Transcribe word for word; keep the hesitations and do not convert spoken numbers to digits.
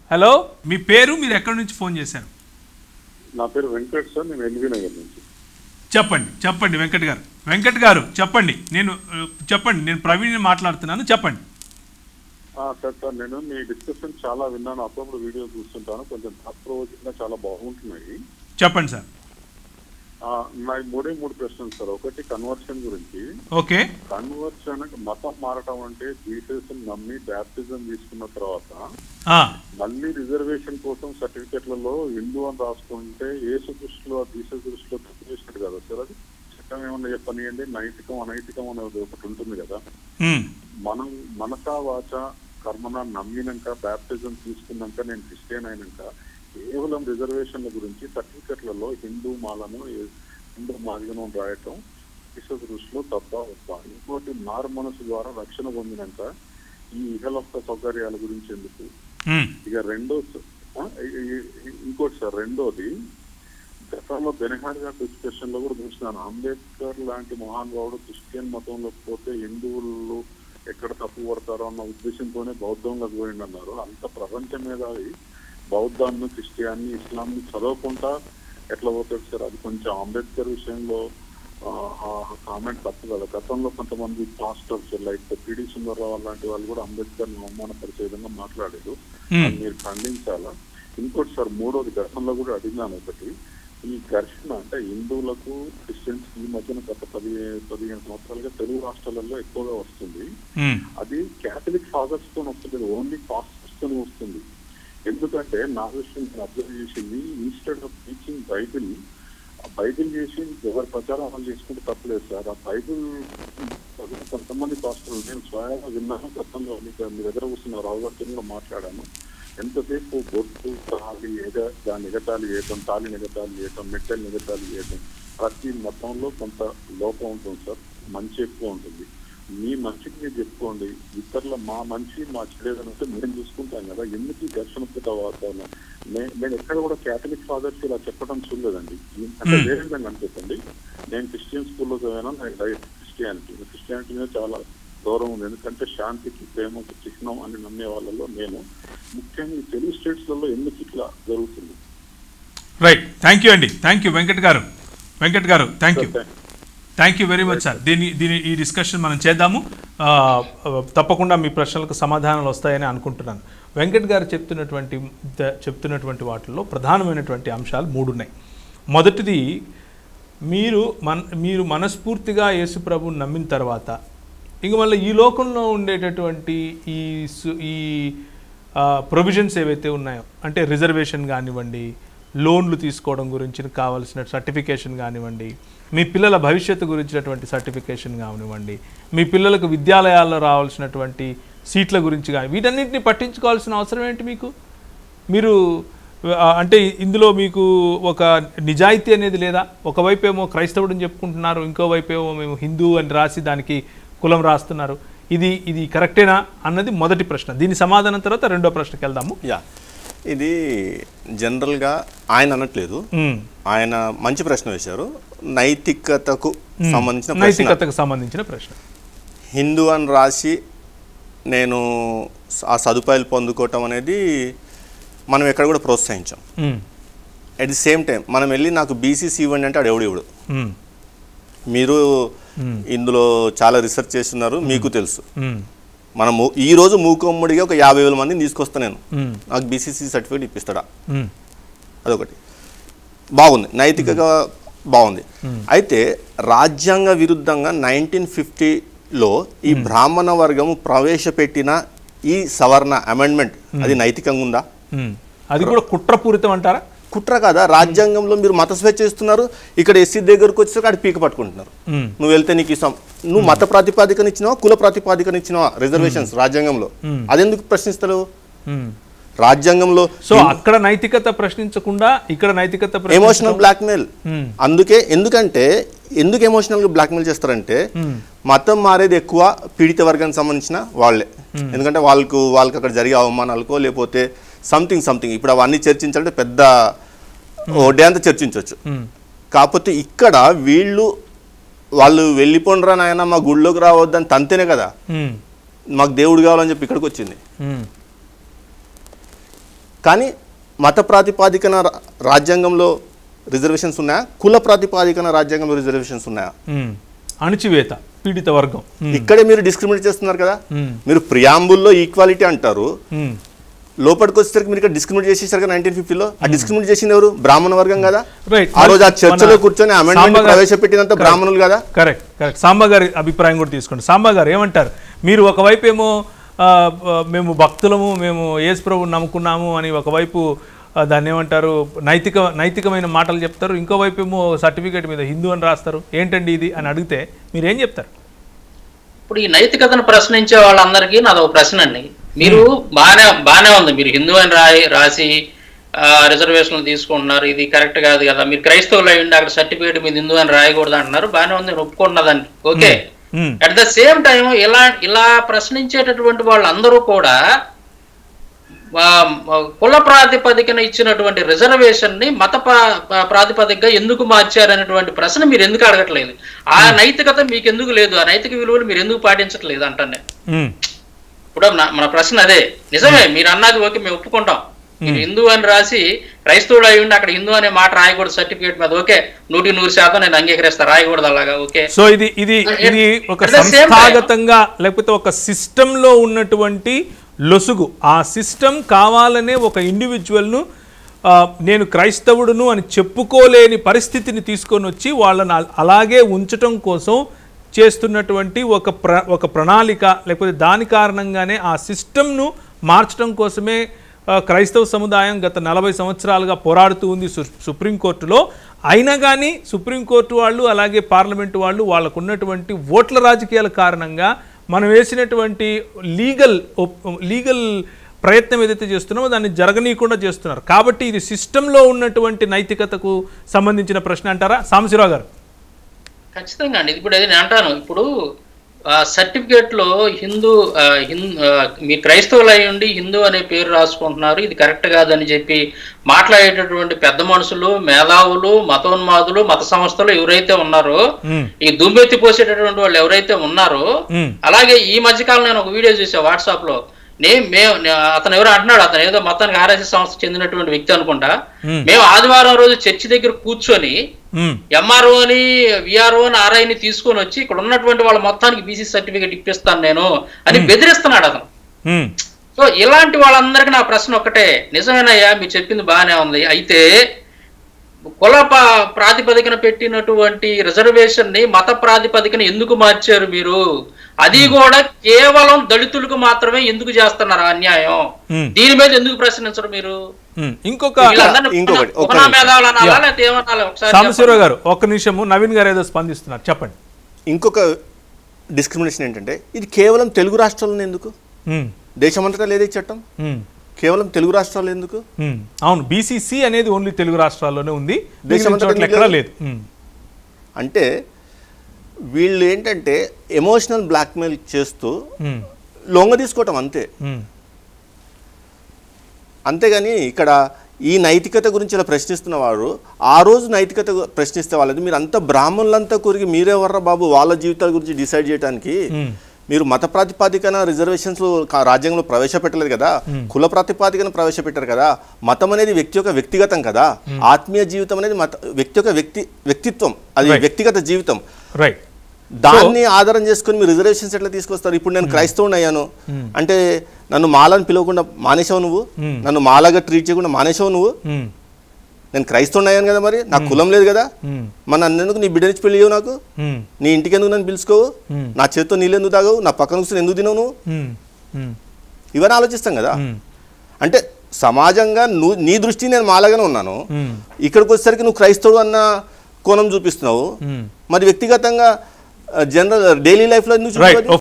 Hello, మీ పేరు, మీరు ఎక్కడి నుంచి ఫోన్ చేశారు? నా పేరు వెంకట్ సార్, నేను ఎల్బీ నగర్ నుంచి. చెప్పండి చెప్పండి వెంకట్ గారు. వెంకట్ గారు చెప్పండి. నేను చెప్పండి, నేను ప్రవీణ్ మాట్లాడుతున్నాను, చెప్పండి. సార్ సార్ నేను మీ డిస్కషన్ చాలా విన్నాను, అప్పుడప్పుడు వీడియో చూస్తుంటాను, కొంచెం థాట్-ప్రొవోకింగ్గా చాలా బాగుంటున్నాయి. చెప్పండి సార్. నా మూడే మూడు ప్రశ్నలు సార్. ఒకటి కన్వర్షన్ గురించి. ఓకే. కన్వర్షన్ మతం మారటం అంటే జీసస్ నమ్మి బ్యాప్టిజం తీసుకున్న తర్వాత మళ్ళీ రిజర్వేషన్ కోసం సర్టిఫికెట్లలో హిందూ అని రాసుకుంటే యేసు దృష్టిలో జీసస్ దృష్టిలో తప్పు చేసినట్టు కదా సార్? అది చట్టం ఏమన్నా చెప్పనియండి, నైతికం అనైతికం అనేది ఒకటి ఉంటుంది కదా. మనం మనసా వాచ కర్మన నమ్మినాక బ్యాప్టిజం తీసుకున్నాక నేను క్రిస్టియన్ అయినాక కేవలం రిజర్వేషన్ల గురించి సర్టిఫికెట్లలో హిందూ మాలను హిందూ మాదిగను రాయటం విశ్వ దృష్టిలో తప్ప ఒప్ప. ఇంకోటి మారు మనసు ద్వారా రక్షణ పొందినాక ఈ ఇహలోక సౌకర్యాల గురించి ఎందుకు? ఇక రెండో ఇంకోటి సార్, రెండోది గతంలో బెనహార్ గారి డిస్కషన్ లో కూడా చూసినాను, అంబేద్కర్ లాంటి మహానుభావుడు క్రిస్టియన్ మతంలో పోతే హిందువులు ఎక్కడ తప్పు పడతారో అన్న ఉద్దేశంతోనే బౌద్ధంలోకి పోయింది అన్నారు. అంత ప్రపంచం మీద బౌద్ధాన్ని, క్రిస్టియాన్ని, ఇస్లాంని చదవకుండా ఎట్లా పోతాడు సార్? అది కొంచెం అంబేద్కర్ విషయంలో కామెంట్ తప్పు కదా. గతంలో కొంతమంది పాస్టర్స్ లైక్ పిడి సుందరరావు లాంటి వాళ్ళు కూడా అంబేద్కర్ ని అవమానపరిచే విధంగా మాట్లాడారు, మీరు ఖండించాలా? ఇంకోటి సార్, మూడోది గతంలో కూడా అడిగినాను ఒకటి, ఈ ఘర్షణ అంటే హిందువులకు క్రిస్టియన్స్ ఈ మధ్యన గత పది పదిహేను సంవత్సరాలుగా తెలుగు రాష్ట్రాలలో ఎక్కువగా వస్తుంది. అది క్యాథలిక్ ఫాదర్స్ తో వస్తుంది, ఓన్లీ పాస్టర్స్ తో వస్తుంది. ఎందుకంటే నా విషయం నేను అబ్జర్వ్ చేసింది, instead of teaching Bible, Bible చేసి ఎవరి ప్రచారం వాళ్ళు చేసుకుంటే తప్పలేదు సార్. ఆ బైబిల్ కొంతమంది పాస్టర్లు నేను స్వయంగా విన్నాను, గతంలో మీ దగ్గర కూర్చున్న రావు గారితో మాట్లాడాను. ఎంతసేపు బొట్టు తాళి ఎగ దాన్ని ఎగతాళి చేయటం, తాళి ఎగతాళి చేయటం, మెట్టలు ఎగతాళి చేయటం, ప్రతి మతంలో కొంత లోపం ఉంటుంది సార్, మంచి ఎక్కువ ఉంటుంది. మీ మంచికి మీరు చెప్పుకోండి, ఇతరుల మా మంచి మా చెడేదంటే మేము చూసుకుంటాం కదా, ఎందుకు ఈ ఘర్షణపూత వాతావరణం? నేను ఎక్కడ కూడా క్యాథలిక్ ఫాదర్స్ ఇలా చెప్పడం చూడలేదండి. అంటే వేరే విధంగా అనిపిస్తుంది. నేను క్రిస్టియన్ స్కూల్లో చదివాను, నాకు లైఫ్ క్రిస్టియానిటీ క్రిస్టియానిటీ మీద చాలా గౌరవం ఉంది, ఎందుకంటే శాంతికి ప్రేమకు చిహ్నం అని నమ్మే వాళ్ళలో నేను. ముఖ్యంగా ఈ తెలుగు స్టేట్స్లలో ఎందుకు ఇట్లా జరుగుతుంది? రైట్, థ్యాంక్ యూ అండి, thank you Venkat garu. Venkat garu thank you, thank you very much sir. దీని దీని ఈ డిస్కషన్ మనం చేద్దాము, తప్పకుండా మీ ప్రశ్నలకు సమాధానాలు వస్తాయని అనుకుంటున్నాను. వెంకట్ గారు చెప్తున్నటువంటి చెప్తున్నటువంటి వాటిల్లో ప్రధానమైనటువంటి అంశాలు మూడు ఉన్నాయి. మొదటిది, మీరు మన మీరు మనస్ఫూర్తిగా యేసు ప్రభువుని నమ్మిన తర్వాత ఇంక మళ్ళీ ఈ లోకంలో ఉండేటటువంటి ఈ ఈ ప్రొవిజన్స్ ఏవైతే ఉన్నాయో, అంటే రిజర్వేషన్ కానివ్వండి, లోన్లు తీసుకోవడం గురించి కావాల్సిన సర్టిఫికేషన్ కానివ్వండి, మీ పిల్లల భవిష్యత్తు గురించినటువంటి సర్టిఫికేషన్ కానివ్వండి, మీ పిల్లలకు విద్యాలయాల్లో రావాల్సినటువంటి సీట్ల గురించి కానీ, వీటన్నింటినీ పట్టించుకోవాల్సిన అవసరం ఏంటి మీకు? మీరు అంటే ఇందులో మీకు ఒక నిజాయితీ అనేది లేదా? ఒకవైపు ఏమో క్రైస్తవుడిని చెప్పుకుంటున్నారు, ఇంకోవైపు ఏమో మేము హిందూ అని రాసి దానికి కులం రాస్తున్నారు. ఇది ఇది కరెక్టేనా అన్నది మొదటి ప్రశ్న. దీని సమాధానం తర్వాత రెండో ప్రశ్నకి వెళ్దాము. యా, ఇది జనరల్గా ఆయన అనట్లేదు, ఆయన మంచి ప్రశ్న వేశారు. నైతికతకు సంబంధించిన నైతికతకు సంబంధించిన ప్రశ్న. హిందూ అని రాసి నేను ఆ సదుపాయాలు పొందుకోవటం అనేది మనం ఎక్కడ కూడా ప్రోత్సహించాం. అట్ ది సేమ్ టైం మనం వెళ్ళి నాకు బీసీసీ ఇవ్వండి అంటే ఆడు ఎవడు ఇవ్వడు. మీరు ఇందులో చాలా రీసెర్చ్ చేస్తున్నారు, మీకు తెలుసు. మనము ఈ రోజు మూకమ్మడిగా ఒక యాభై వేల మందిని తీసుకొస్తా, నేను నాకు బీసీసీ సర్టిఫికేట్ ఇప్పిస్తాడా? అదొకటి బాగుంది, నైతికగా బాగుంది. అయితే రాజ్యాంగ విరుద్ధంగా నైన్టీన్ ఫిఫ్టీలో ఈ బ్రాహ్మణ వర్గము ప్రవేశపెట్టిన ఈ సవర్ణ అమెండ్మెంట్ అది నైతికంగా ఉందా? అది కూడా కుట్రపూరితం అంటారా? కుట్ర కాదా? రాజ్యాంగంలో మీరు మత స్వేచ్ఛ ఇస్తున్నారు, ఇక్కడ ఎస్సీ దగ్గరకు వచ్చేసరికి అక్కడ పీక పట్టుకుంటున్నారు. నువ్వు వెళ్తే నీకు ఇస్తాం, నువ్వు మత ప్రాతిపాదికన ఇచ్చినావా, కుల ప్రాతిపాదికన ఇచ్చినావా రిజర్వేషన్స్ రాజ్యాంగంలో? అదెందుకు ప్రశ్నిస్తలేవు? రాజ్యాంగంలో సో అక్కడ నైతికత ప్రశ్నించకుండా ఇక్కడ నైతికత ఎమోషనల్ బ్లాక్మెయిల్. అందుకే ఎందుకంటే ఎందుకు ఎమోషనల్ గా బ్లాక్మెయిల్ చేస్తారంటే మతం మారేది ఎక్కువ పీడిత వర్గానికి సంబంధించిన వాళ్ళే. ఎందుకంటే వాళ్ళకు వాళ్ళకి అక్కడ జరిగే అవమానాలకో లేకపోతే సంథింగ్ సంథింగ్ ఇప్పుడు అవన్నీ చర్చించాలంటే పెద్ద డే అంతా చర్చించవచ్చు. కాకపోతే ఇక్కడ వీళ్ళు వాళ్ళు వెళ్ళిపోండ్రా నాయన మా గుళ్ళోకి రావద్దని తంతేనే కదా మాకు దేవుడు కావాలని చెప్పి ఇక్కడికి వచ్చింది. కానీ మత ప్రాతిపాదికన రాజ్యాంగంలో రిజర్వేషన్స్ ఉన్నాయా, కుల ప్రాతిపాదికన రాజ్యాంగంలో రిజర్వేషన్స్ ఉన్నాయా? అణచివేత, పీడిత వర్గం, ఇక్కడే మీరు డిస్క్రిమినేట్ చేస్తున్నారు కదా. మీరు ప్రియాంబుల్లో ఈక్వాలిటీ అంటారు, లోపలికి వచ్చేసరికి మీరు ఇక్కడ డిస్క్రిమినేట్ చేసేసారు కదా నైన్టీన్ ఫిఫ్టీలో. ఆ డిస్క్రిమినేట్ చేసింది ఎవరు? బ్రాహ్మణ వర్గం కదా. ఆ రోజు ఆ చర్చలో కూర్చొని అమెండ్మెంట్ ప్రవేశపెట్టినంత బ్రాహ్మణులు కదా. కరెక్ట్ కరెక్ట్ సాంబా గారి అభిప్రాయం కూడా తీసుకోండి. సాంబా గారు ఏమంటారు? మీరు ఒకవైపు ఏమో మేము భక్తులము, మేము యేసు ప్రభువుని నమ్ముకున్నాము అని ఒకవైపు దాన్ని ఏమంటారు నైతిక నైతికమైన మాటలు చెప్తారు, ఇంకోవైపు ఏమో సర్టిఫికేట్ మీద హిందూ అని రాస్తారు. ఏంటండి ఇది అని అడిగితే మీరు ఏం చెప్తారు? ఇప్పుడు ఈ నైతికతను ప్రశ్నించే వాళ్ళందరికీ నాది ఒక ప్రశ్న అండి. మీరు బాగానే బాగానే ఉంది, మీరు హిందూ అని రాయి రాసి రిజర్వేషన్లు తీసుకుంటున్నారు, ఇది కరెక్ట్ కాదు కదా. మీరు క్రైస్తవులు అయ్యండి, అక్కడ సర్టిఫికేట్ మీద హిందూ అని రాయకూడదు అంటున్నారు, బాగానే ఉంది, నేను ఒప్పుకున్నదాన్ని, okay. At the same time ఇలా ఇలా ప్రశ్నించేటటువంటి వాళ్ళందరూ కూడా కుల ప్రాతిపదికన ఇచ్చినటువంటి రిజర్వేషన్ ని మత ప్రాతిపదికగా ఎందుకు మార్చారనేటువంటి ప్రశ్న మీరు ఎందుకు అడగట్లేదు? ఆ నైతికత మీకు ఎందుకు లేదు? ఆ నైతిక విలువలు మీరు ఎందుకు పాటించట్లేదు అంటానే. ఇప్పుడు మన ప్రశ్న అదే. నిజమే మీరు అన్నది, ఓకే మేము ఒప్పుకుంటాం, మీరు హిందూ అని రాసి క్రైస్తవుడు అయి ఉండి అక్కడ హిందూ అనే మాట రాయకూడదు సర్టిఫికేట్ మీద, ఓకే, నూటి నూరు శాతం నేను అంగీకరిస్తా, రాయకూడదు అలాగా, ఓకే. సో ఇది ఇది ఇది ఒక సంస్థాగతంగా లేకపోతే ఒక సిస్టమ్ లో ఉన్నటువంటి లొసుగు. ఆ సిస్టమ్ కావాలనే ఒక ఇండివిజువల్ను నేను క్రైస్తవుడును అని చెప్పుకోలేని పరిస్థితిని తీసుకొని వచ్చి వాళ్ళని అలాగే ఉంచటం కోసం చేస్తున్నటువంటి ఒక ప్ర ఒక ప్రణాళిక, లేకపోతే దాని కారణంగానే ఆ సిస్టమ్ను మార్చడం కోసమే క్రైస్తవ సముదాయం గత నలభై సంవత్సరాలుగా పోరాడుతూ ఉంది సుప్రీంకోర్టులో. అయినా కానీ సుప్రీంకోర్టు వాళ్ళు అలాగే పార్లమెంటు వాళ్ళు వాళ్ళకు ఉన్నటువంటి ఓట్ల రాజకీయాల కారణంగా మనం వేసినటువంటి లీగల్ లీగల్ ప్రయత్నం ఏదైతే చేస్తున్నామో దాన్ని జరగనీయకుండా చేస్తున్నారు. కాబట్టి ఇది సిస్టంలో ఉన్నటువంటి నైతికతకు సంబంధించిన ప్రశ్న అంటారా సాంబశివరావు గారు? ఖచ్చితంగా అండి. ఇప్పుడు అది నేను అంటాను, ఇప్పుడు సర్టిఫికేట్ లో హిందూ మీ క్రైస్తవులు అయి ఉండి హిందూ అనే పేరు రాసుకుంటున్నారు, ఇది కరెక్ట్ కాదని చెప్పి మాట్లాడేటటువంటి పెద్ద మనుషులు, మేధావులు, మతోన్మాదులు, మత సంస్థలు ఎవరైతే ఉన్నారో, ఈ దుమ్మెత్తి పోసేటటువంటి వాళ్ళు ఎవరైతే ఉన్నారో, అలాగే ఈ మధ్యకాలం నేను ఒక వీడియో చూసా వాట్సాప్ లో, నేను మేము అతను ఎవరో అంటున్నాడు, అతను ఏదో మొత్తానికి ఆర్ఎస్ఎస్ సంస్థ చెందినటువంటి వ్యక్తి అనుకుంటా, మేము ఆదివారం రోజు చర్చి దగ్గర కూర్చొని ఎంఆర్ఓ అని విఆర్ఓ అని ఆర్ఐని తీసుకొని వచ్చి ఇక్కడ ఉన్నటువంటి వాళ్ళ మొత్తానికి బీసీ సర్టిఫికేట్ ఇప్పిస్తాను నేను అని బెదిరిస్తున్నాడు అతను. సో ఇలాంటి వాళ్ళందరికీ నా ప్రశ్న ఒక్కటే, నిజమేనయ్యా మీరు చెప్పింది బాగానే ఉంది, అయితే కుల ప్రాతిపదికన పెట్టినటువంటి రిజర్వేషన్ ని మత ప్రాతిపదికన ఎందుకు మార్చారు మీరు? అది కూడా కేవలం దళితులకు మాత్రమే ఎందుకు చేస్తున్నారు అన్యాయం? దీని మీద ఎందుకు ప్రశ్నించరు మీరు? ఇంకొక సాంబశివరావు గారు ఒక్క నిమిషము, నవీన్ గారు ఏదో స్పందిస్తున్నారు, చెప్పండి. ఇంకొక డిస్క్రిమినేషన్ ఏంటంటే ఇది కేవలం తెలుగు రాష్ట్రాల్లో ఎందుకు? దేశమంతటా లేదే చట్టం, కేవలం తెలుగు రాష్ట్రాల్లో ఎందుకు? అవును, బీసీసీ అనేది ఓన్లీ తెలుగు రాష్ట్రాల్లోనే ఉంది, దేశమంతటా లేదు. అంటే వీళ్ళు ఏంటంటే ఎమోషనల్ బ్లాక్మెయిల్ చేస్తూ లొంగ తీసుకోవటం అంతే. అంతేగాని ఇక్కడ ఈ నైతికత గురించి ఇలా ప్రశ్నిస్తున్న వారు ఆ రోజు నైతికత ప్రశ్నిస్తే వాళ్ళది మీరు అంతా బ్రాహ్మణులంతా కూరికి మీరెవర్రా బాబు వాళ్ళ జీవితాల గురించి డిసైడ్ చేయడానికి? మీరు మత ప్రాతిపాదికన రిజర్వేషన్స్ రాజ్యాంగంలో ప్రవేశపెట్టలేదు కదా, కుల ప్రాతిపాదికన ప్రవేశపెట్టారు కదా. మతం అనేది వ్యక్తి యొక్క వ్యక్తిగతం కదా, ఆత్మీయ జీవితం అనేది మత వ్యక్తి యొక్క వ్యక్తి వ్యక్తిత్వం, అది వ్యక్తిగత జీవితం. రైట్, దాన్ని ఆధారం చేసుకుని మీరు రిజర్వేషన్స్ ఎట్లా తీసుకొస్తారు? ఇప్పుడు నేను క్రైస్తవుని అయ్యాను అంటే నన్ను మాలని పిలవకుండా మానేసావు నువ్వు, నన్ను మాలాగా ట్రీట్ చేయకుండా మానేసావు నువ్వు. నేను క్రైస్తవుని అయ్యాను కదా, మరి నాకు కులం లేదు కదా, మన అన్నెందుకు నీ బిడ్డనిచ్చి పెళ్ళి చేయవు, నాకు నీ ఇంటికి ఎందుకు నన్ను పిలుచుకోవు, నా చేతితో నీళ్ళు ఎందుకు తాగవు, నా పక్కన కూర్చొని ఎందుకు తినవు నువ్వు? ఇవన్నీ ఆలోచిస్తాం కదా. అంటే సమాజంగా నువ్వు నీ దృష్టి నేను మాలాగానే ఉన్నాను, ఇక్కడికి వచ్చేసరికి నువ్వు క్రైస్తవుడు అన్న కోణం చూపిస్తున్నావు, మరి వ్యక్తిగతంగా జనరల్ డైలీ లైఫ్ లో ఎందుకు?